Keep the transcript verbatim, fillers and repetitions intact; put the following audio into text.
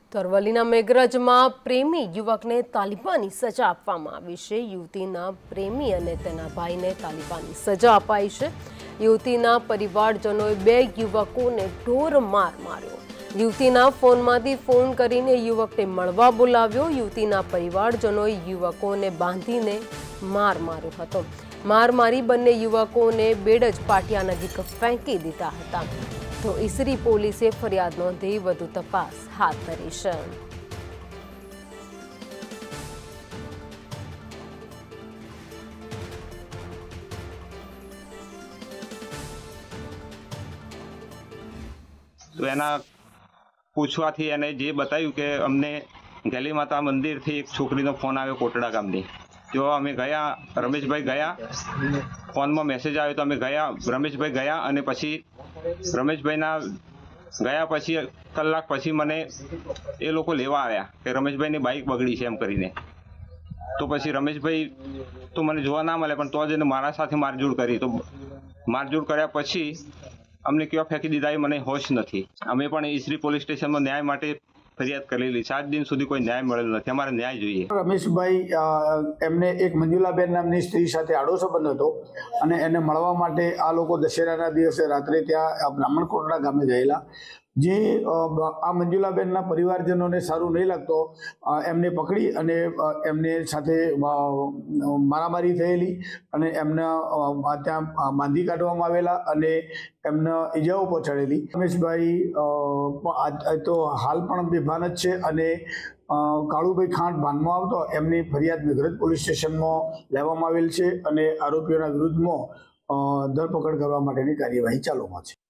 તો અરવલ્લીના મેઘરજમાં પ્રેમી યુવકને તાલિબાની સજા આપવામાં આવી છે। યુવતીના પ્રેમી અને તેના ભાઈને તાલિબાની સજા અપાઈ છે। યુવતીના પરિવારજનોએ બે યુવકોને ઢોર માર માર્યો। યુવતીના ફોનમાંથી ફોન કરીને યુવકને મળવા બોલાવ્યો। યુવતીના પરિવારજનોએ યુવકોને બાંધીને માર માર્યો હતો। માર મારી બંને યુવકોને બેડજ પાટિયા નજીક ફેંકી દીધા હતા। તો ઈસરી પોલીસે ફરિયાદ નોંધી વધુ તપાસ હાથ ધરી છે। તો એના પૂછવાથી એને જે બતાવ્યું કે અમને ગેલી માતા મંદિરથી એક છોકરીનો ફોન આવ્યો કોટડા ગામની। જો અમે ગયા, રમેશભાઈ ગયા, ફોનમાં મેસેજ આવ્યો તો અમે ગયા, રમેશભાઈ ગયા અને પછી રમેશભાઈના ગયા પછી કલાક પછી મને એ લોકો લેવા આવ્યા કે રમેશભાઈની બાઇક બગડી છે એમ કરીને। તો પછી રમેશભાઈ તો મને જોવા ના મળે પણ તો જ એને મારા સાથે મારઝૂડ કરી। તો મારઝૂડ કર્યા પછી અમને ક્યાં ફેંકી દીધા એ મને હોશ નથી। અમે પણ ઈસરી પોલીસ સ્ટેશનમાં ન્યાય માટે ફરિયાદ કરેલી। સાત દિન સુધી કોઈ ન્યાય મળેલો નથી। અમારે ન્યાય જોઈએ। રમેશભાઈ એમને એક મંજુલાબેન નામની સ્ત્રી સાથે આડો સંબંધ હતો અને એને મળવા માટે આ લોકો દશેરાના દિવસે રાત્રે ત્યાં બ્રાહ્મણ કોટડા ગામે ગયેલા। જે આ મંજુલાબેનના પરિવારજનોને સારું નહીં લાગતો એમને પકડી અને એમને સાથે મારામારી થયેલી અને એમને ત્યાં બાંધી કાઢવામાં આવેલા અને એમને ઈજાઓ પહોંચાડેલી। રમેશભાઈ તો હાલ પણ બેભાન જ છે અને કાળુભાઈ ખાંટ ભાનમાં આવતો એમની ફરિયાદ મેઘરજ પોલીસ સ્ટેશનમાં લેવામાં આવેલ છે અને આરોપીઓના વિરુદ્ધમાં ધરપકડ કરવા માટેની કાર્યવાહી ચાલુમાં છે।